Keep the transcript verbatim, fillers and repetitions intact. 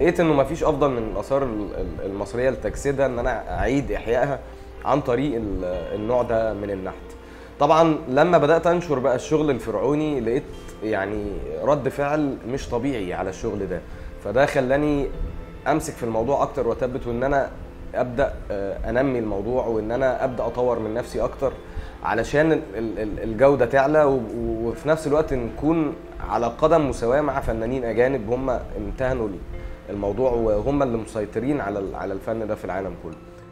لقيت انه مفيش افضل من الاثار المصريه لتجسيدها ان انا اعيد احيائها عن طريق النوع ده من النحت. طبعا لما بدات انشر بقى الشغل الفرعوني لقيت يعني رد فعل مش طبيعي على الشغل ده، فده خلاني امسك في الموضوع اكتر واثبت، وان انا ابدا انمي الموضوع، وان انا ابدا اطور من نفسي اكتر علشان الجوده تعلى، وفي نفس الوقت نكون على قدم مساواه مع فنانين اجانب هم امتهنوا الموضوع وهم اللي مسيطرين على على الفن ده في العالم كله.